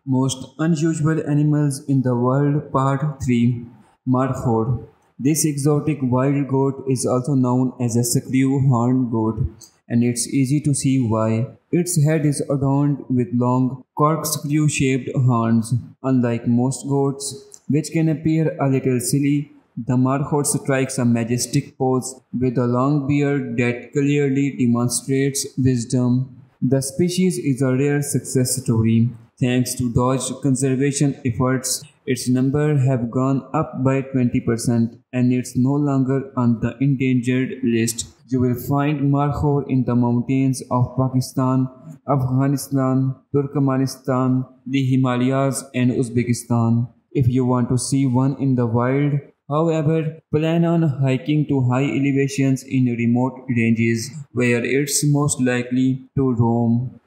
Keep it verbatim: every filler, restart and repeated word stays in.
Most unusual animals in the world, Part three. Markhor. This exotic wild goat is also known as a screw horned goat, and it's easy to see why. Its head is adorned with long, corkscrew shaped horns. Unlike most goats, which can appear a little silly, the Markhor strikes a majestic pose with a long beard that clearly demonstrates wisdom. The species is a rare success story. Thanks to Dodge conservation efforts, its number have gone up by twenty percent and it's no longer on the endangered list. You will find Markhor in the mountains of Pakistan, Afghanistan, Turkmenistan, the Himalayas and Uzbekistan. If you want to see one in the wild, however, plan on hiking to high elevations in remote ranges where it's most likely to roam.